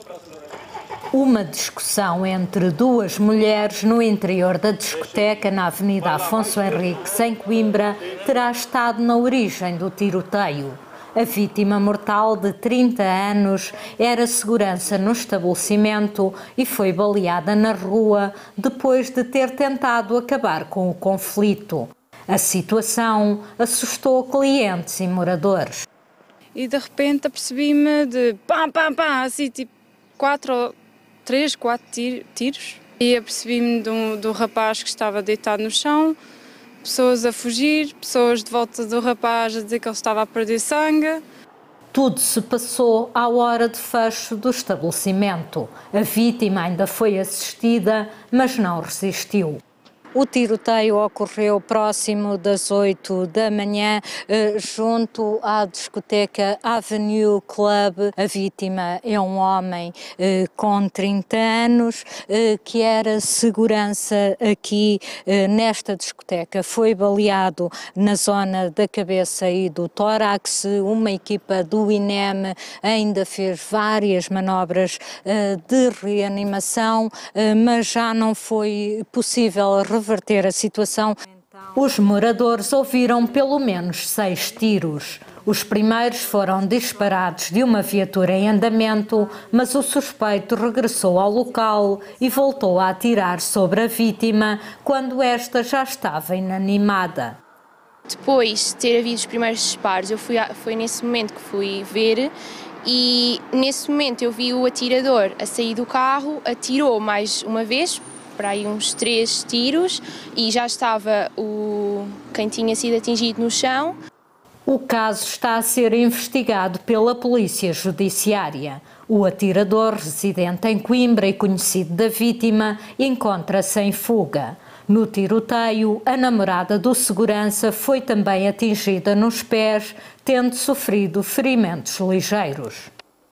Uma discussão entre duas mulheres no interior da discoteca na Avenida Afonso Henriques, em Coimbra, terá estado na origem do tiroteio. A vítima mortal, de 30 anos, era segurança no estabelecimento e foi baleada na rua depois de ter tentado acabar com o conflito. A situação assustou clientes e moradores. E de repente apercebi-me de pam, pam, pam, assim tipo 3, 4 tiros. E apercebi-me do rapaz que estava deitado no chão, pessoas a fugir, pessoas de volta do rapaz a dizer que ele estava a perder sangue. Tudo se passou à hora de fecho do estabelecimento. A vítima ainda foi assistida, mas não resistiu. O tiroteio ocorreu próximo das 8 da manhã, junto à discoteca Avenue Club. A vítima é um homem com 30 anos, que era segurança aqui nesta discoteca. Foi baleado na zona da cabeça e do tórax. Uma equipa do INEM ainda fez várias manobras de reanimação, mas já não foi possível reverter a situação. Os moradores ouviram pelo menos 6 tiros. Os primeiros foram disparados de uma viatura em andamento, mas o suspeito regressou ao local e voltou a atirar sobre a vítima quando esta já estava inanimada. Depois de ter havido os primeiros disparos, foi nesse momento que fui ver. E nesse momento eu vi o atirador a sair do carro, atirou mais uma vez, para aí uns 3 tiros, e já estava quem tinha sido atingido no chão. O caso está a ser investigado pela Polícia Judiciária. O atirador, residente em Coimbra e conhecido da vítima, encontra-se em fuga. No tiroteio, a namorada do segurança foi também atingida nos pés, tendo sofrido ferimentos ligeiros.